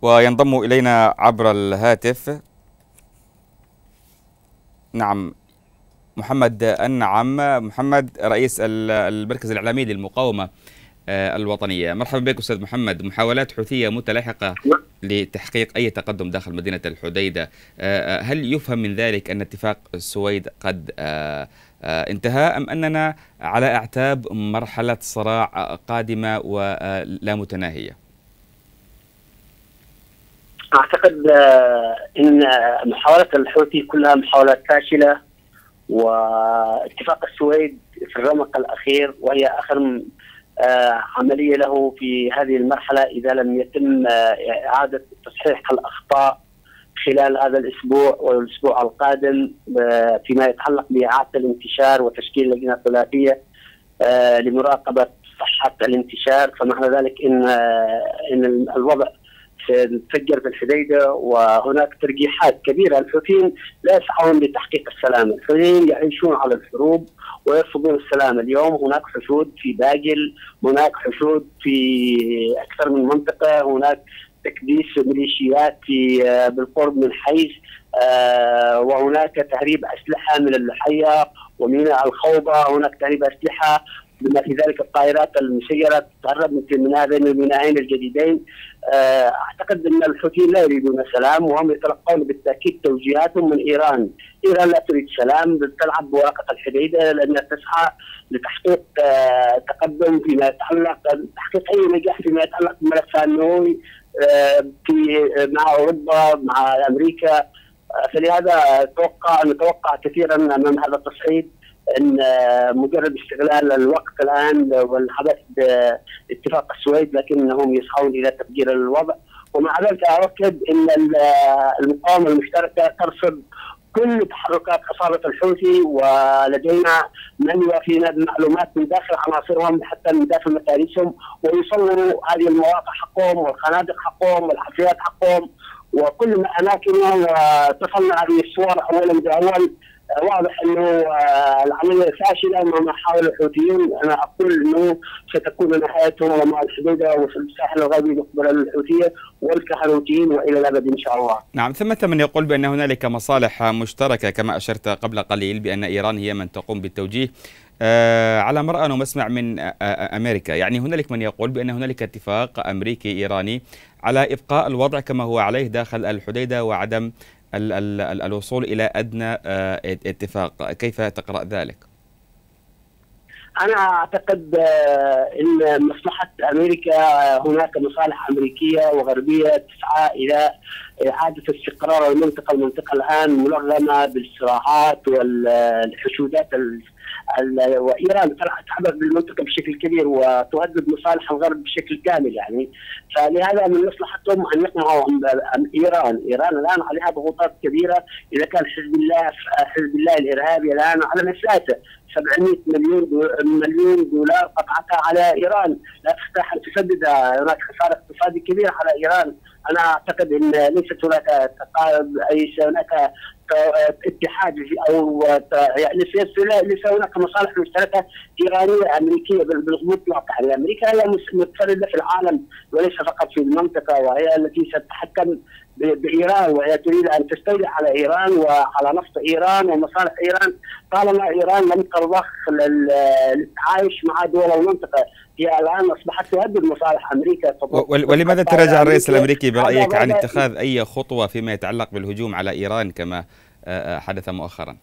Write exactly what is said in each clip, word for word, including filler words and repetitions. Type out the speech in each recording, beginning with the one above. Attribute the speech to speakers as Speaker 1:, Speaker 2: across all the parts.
Speaker 1: وينضم إلينا عبر الهاتف نعم محمد النعم، محمد رئيس المركز الإعلامي للمقاومة الوطنية. مرحبا بك أستاذ محمد. محاولات حوثية متلاحقة لتحقيق أي تقدم داخل مدينة الحديدة، هل يفهم من ذلك أن اتفاق السويد قد انتهى، أم أننا على أعتاب مرحلة صراع قادمة ولا متناهية؟
Speaker 2: أعتقد أن محاولات الحوثي كلها محاولات فاشلة، واتفاق السويد في الرمق الأخير وهي آخر عملية له في هذه المرحلة إذا لم يتم إعادة تصحيح الأخطاء خلال هذا الأسبوع والأسبوع القادم فيما يتعلق بإعادة الانتشار وتشكيل لجنة ثلاثية لمراقبة صحة الانتشار. فمعنى ذلك إن إن الوضع تفجر في الحديدة وهناك ترجيحات كبيرة. الحوثيين لا يسعون لتحقيق السلام، الحوثيين يعيشون على الحروب ويرفضون السلام. اليوم هناك حشود في باجل، هناك حشود في أكثر من منطقة، هناك تكديس ميليشيات في بالقرب من حيز، وهناك تهريب أسلحة من اللحية وميناء الخوضة، هناك تهريب أسلحة بما في ذلك الطائرات المسيرة تتهرب من هذين الميناءين الجديدين. أعتقد أن الحوثيين لا يريدون سلام، وهم يتلقون بالتأكيد توجيهاتهم من إيران. إيران لا تريد سلام، تلعب بورقة الحديدة لأنها تسعى لتحقيق تقدم فيما يتعلق تحقيق أي نجاح فيما يتعلق بالملف النووي في مع أوروبا مع أمريكا. فلهذا أتوقع نتوقع كثيرا أمام هذا التصعيد ان مجرد استغلال الوقت الان والحدث باتفاق السويد، لكنهم يسعون الى تفجير الوضع. ومع ذلك اؤكد ان المقاومه المشتركه ترصد كل تحركات عصابه الحوثي، ولدينا من يوافينا بمعلومات من داخل عناصرهم حتى من داخل مكاريسهم، ويصوروا هذه المواقع حقهم والخنادق حقهم والحفريات حقهم وكل اماكنهم، وتصلنا هذه الصور اولا باول. واضح انه العمليه فاشله مما حاول الحوثيين. انا اقول انه ستكون نهايتهم ومع الحديدة وفي الساحل الغربي مقبل الحوثيه والكهروتيين والى الابد ان شاء الله.
Speaker 1: نعم، ثمة من يقول بان هنالك مصالح مشتركه كما اشرت قبل قليل بان ايران هي من تقوم بالتوجيه آه على مرأى ومسمع من آه امريكا. يعني هنالك من يقول بان هنالك اتفاق امريكي ايراني على ابقاء الوضع كما هو عليه داخل الحديدة وعدم ال ال ال الوصول إلى أدنى اتفاق. كيف تقرأ ذلك؟
Speaker 2: أنا أعتقد أن مصلحة أمريكا، هناك مصالح أمريكية وغربية تسعى إلى إعادة استقرار المنطقة. المنطقة الآن ملغمة بالصراعات والحشودات، وإيران تعبر بالمنطقة بشكل كبير وتهدد مصالح الغرب بشكل كامل. يعني فلهذا من مصلحتهم أن يقمعوا إيران. إيران الآن عليها ضغوطات كبيرة. إذا كان حزب الله حزب الله الإرهابي الآن على نفساته سبعمئة مليون مليون دولار قطعتها على إيران، لا تستطيع أن تسددها. هناك خسارة اقتصادي كبيرة على إيران. أنا أعتقد أن ليست هناك تقارب، أي هناك اتحاد او يعني ليس هناك مصالح مشتركه ايرانيه امريكيه بالمطلق. يعني امريكا هي متفرده في العالم وليس فقط في المنطقه، وهي التي ستتحكم بايران، وهي تريد ان تستولي على ايران وعلى نفط ايران ومصالح ايران طالما ايران لم ترضخ للتعايش مع دول المنطقه. هي الان اصبحت تهدد مصالح امريكا.
Speaker 1: ولماذا تراجع الرئيس الامريكي برايك عن اتخاذ اي خطوه فيما يتعلق بالهجوم على ايران كما حدث مؤخرا؟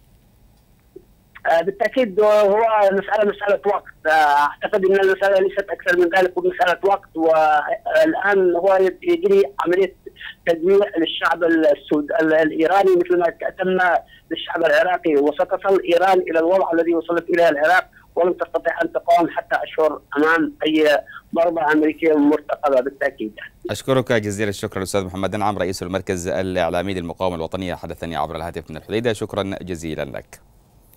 Speaker 2: بالتاكيد هو مساله مساله وقت. اعتقد ان المساله ليست اكثر من ذلك، ومساله وقت. والان هو يجري عمليه تجميع للشعب السود الايراني مثل ما تم للشعب العراقي، وستصل ايران الى الوضع الذي وصلت اليه العراق ولم تستطيع ان تقاوم حتى اشهر امام اي ضربه امريكيه مرتقبه بالتاكيد.
Speaker 1: اشكرك جزيل الشكر الاستاذ محمد النعم رئيس المركز الاعلامي للمقاومه الوطنيه، حدثني عبر الهاتف من الحديدة. شكرا جزيلا لك.